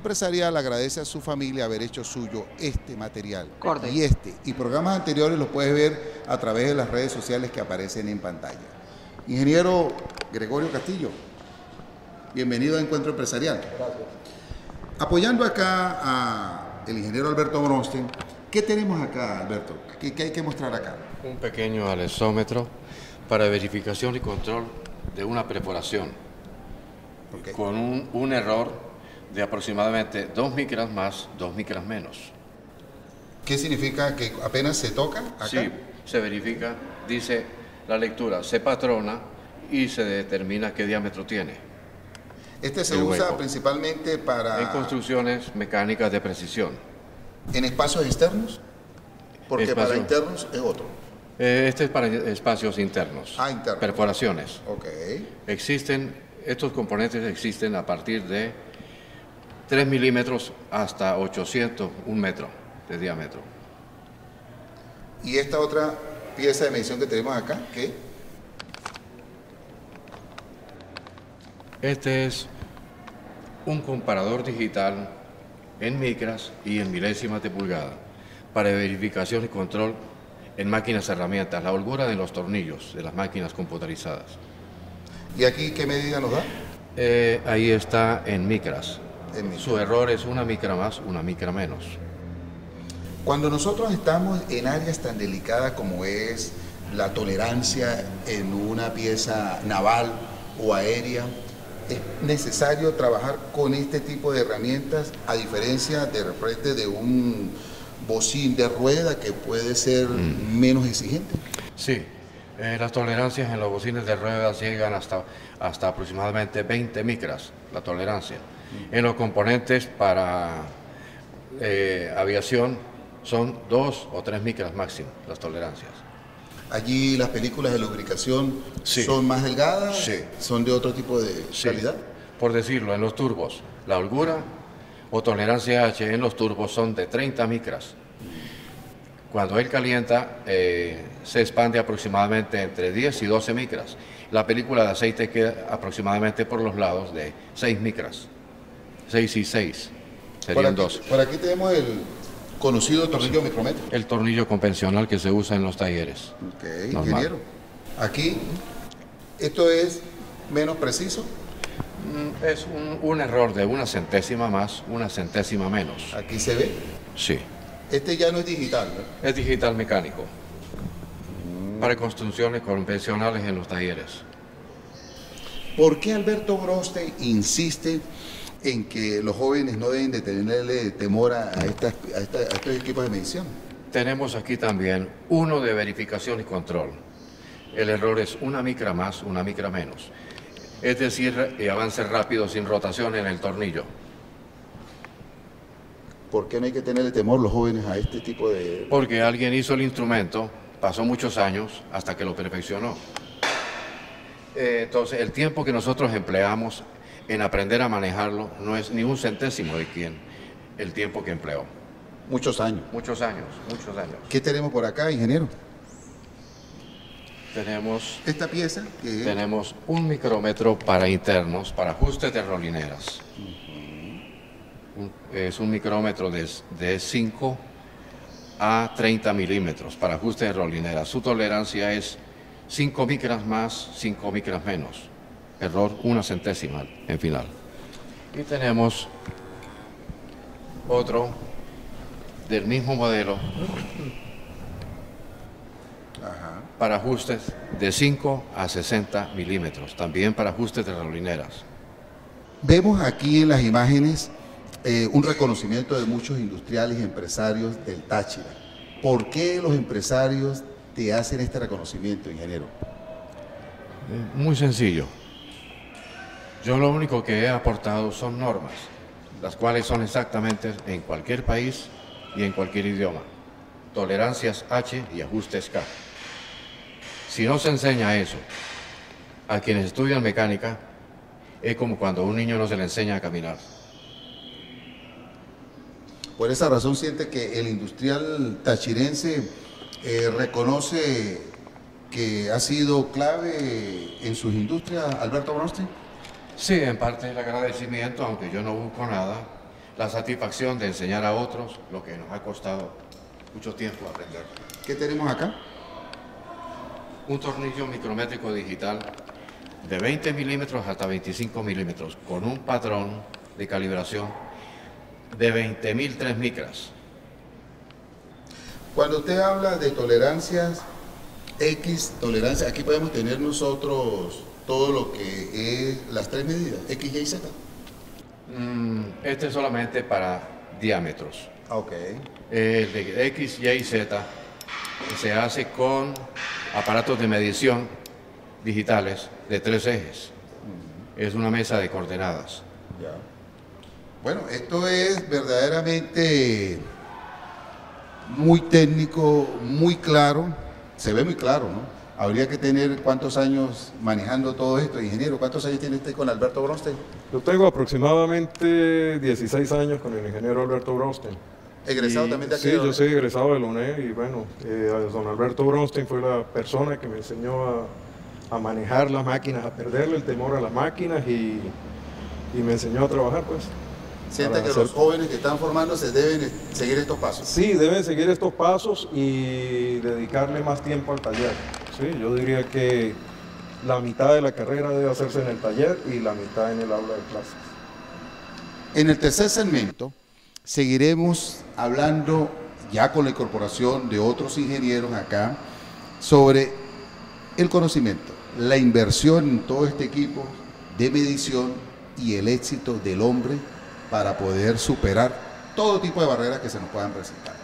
Empresarial agradece a su familia haber hecho suyo este material. Corte. Y programas anteriores los puedes ver a través de las redes sociales que aparecen en pantalla. Ingeniero Gregorio Castillo, bienvenido a Encuentro Empresarial. Gracias. Apoyando acá al ingeniero Alberto Bronstein, ¿qué tenemos acá, Alberto? ¿Qué hay que mostrar acá? Un pequeño alexómetro para verificación y control de una perforación, Okay. con un error de aproximadamente 2 micras más, 2 micras menos. ¿Qué significa que apenas se toca acá? Sí, se verifica, dice la lectura, se patrona y se determina qué diámetro tiene. Este se El usa hueco. principalmente para... En construcciones mecánicas de precisión. ¿En espacios externos? Porque Espacio. para internos es otro. Este es para espacios internos. Ah, internos. Perforaciones. Ok. Estos componentes existen a partir de 3 milímetros hasta 800, 1 metro de diámetro. ¿Y esta otra pieza de medición que tenemos acá? ¿Qué? Este es un comparador digital en micras y en milésimas de pulgada para verificación y control en máquinas herramientas, la holgura de los tornillos de las máquinas computarizadas. ¿Y aquí qué medida nos da? Ahí está en micras. En micras. Su error es 1 micra más, 1 micra menos. Cuando nosotros estamos en áreas tan delicadas como es la tolerancia en una pieza naval o aérea, es necesario trabajar con este tipo de herramientas, a diferencia de repente de un bocín de rueda que puede ser menos exigente. Sí, las tolerancias en los bocines de ruedas llegan hasta aproximadamente 20 micras, la tolerancia. En los componentes para aviación son 2 o 3 micras máximo las tolerancias. Allí las películas de lubricación Sí. son más delgadas, Sí. son de otro tipo de calidad. Por decirlo, en los turbos, la holgura o tolerancia H en los turbos son de 30 micras. Cuando él calienta, se expande aproximadamente entre 10 y 12 micras. La película de aceite queda aproximadamente por los lados de 6 micras. 6 y 6 serían 12. Por aquí tenemos el conocido tornillo micrómetro. El tornillo convencional que se usa en los talleres. Ok, Normal. ingeniero. Aquí, esto es menos preciso. Es un error de 1 centésima más, 1 centésima menos. Aquí se ve. Sí. Este ya no es digital, ¿no? Es digital mecánico. Para construcciones convencionales en los talleres. ¿Por qué Alberto Bronstein insiste en que los jóvenes no deben de tenerle temor a estos equipos de medición? Tenemos aquí también uno de verificación y control. El error es 1 micra más, 1 micra menos. Es decir, avance rápido sin rotación en el tornillo. ¿Por qué no hay que tenerle temor los jóvenes a este tipo de...? Porque alguien hizo el instrumento, pasó muchos años hasta que lo perfeccionó. Entonces, el tiempo que nosotros empleamos en aprender a manejarlo no es ni 1 centésimo de el tiempo que empleó. Muchos años. Muchos años, muchos años. ¿Qué tenemos por acá, ingeniero? Tenemos Esta pieza, que Tenemos un micrómetro para internos, para ajustes de rolineras. Es un micrómetro de 5 a 30 milímetros para ajustes de rolineras. Su tolerancia es 5 micras más, 5 micras menos. Error 1 centésima en final. Y tenemos otro del mismo modelo para ajustes de 5 a 60 milímetros, también para ajustes de rolineras. vemos aquí en las imágenes un reconocimiento de muchos industriales y empresarios del Táchira. ¿Por qué los empresarios te hacen este reconocimiento, ingeniero? Muy sencillo. Yo lo único que he aportado son normas, las cuales son exactamente en cualquier país y en cualquier idioma. Tolerancias H y ajustes K. Si no se enseña eso a quienes estudian mecánica, es como cuando a un niño no se le enseña a caminar. Por esa razón siente que el industrial tachirense reconoce que ha sido clave en sus industrias, Alberto Bronstein. Sí, en parte el agradecimiento, aunque yo no busco nada, la satisfacción de enseñar a otros lo que nos ha costado mucho tiempo aprender. ¿Qué tenemos acá? Un tornillo micrométrico digital de 20 milímetros hasta 25 milímetros con un patrón de calibración de 20.003 micras. Cuando usted habla de tolerancias X, tolerancia, aquí podemos tener nosotros todo lo que es las tres medidas, X, Y y Z. Este es solamente para diámetros. Ok. El de X, Y y Z se hace con aparatos de medición digitales de 3 ejes. Es una mesa de coordenadas. Ya. Bueno, esto es verdaderamente muy técnico, muy claro. Se ve muy claro, ¿no? Habría que tener cuántos años manejando todo esto. Ingeniero, ¿cuántos años tiene usted con Alberto Bronstein? Yo tengo aproximadamente 16 años con el ingeniero Alberto Bronstein. ¿Egresado también de aquí? Sí, yo soy egresado de la UNED y bueno, don Alberto Bronstein fue la persona que me enseñó a manejar las máquinas, a perderle el temor a las máquinas y me enseñó a trabajar, pues. ¿Siente que los jóvenes que están formándose deben seguir estos pasos? Sí, deben seguir estos pasos y dedicarle más tiempo al taller. Sí, yo diría que la mitad de la carrera debe hacerse en el taller y la mitad en el aula de clases. En el tercer segmento seguiremos hablando ya con la incorporación de otros ingenieros acá sobre el conocimiento, la inversión en todo este equipo de medición y el éxito del hombre para poder superar todo tipo de barreras que se nos puedan presentar.